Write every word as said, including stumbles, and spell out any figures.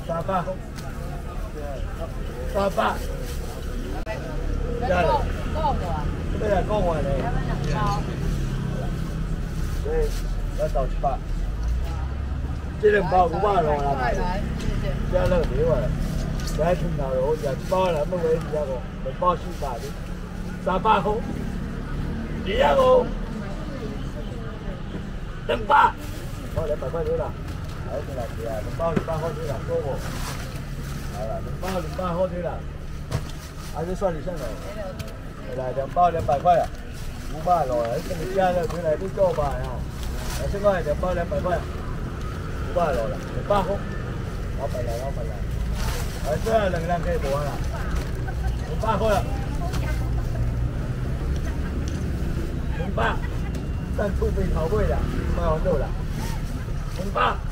三百，三百，加了，这来讲话嘞，对，要到七百，这两包五百多啦，加了几万，加平头路就包啦，乜鬼嘢個，就包四百的，三百塊，幾啊個？兩百，好兩百塊啲啦。 好，对了，对啊，两包两包好啲啦，多喎。系啦，两包两包好啲啦，还是算你先咯。系啦，两包两百块啊，五百咯，跟你加了回来你多吧呀？啊，现在两包两百块，五百咯啦，两百好。老板来，老板来。啊，这两个人可以做啦，两百块啦，两百，但出费头尾啦，卖好多啦，两百。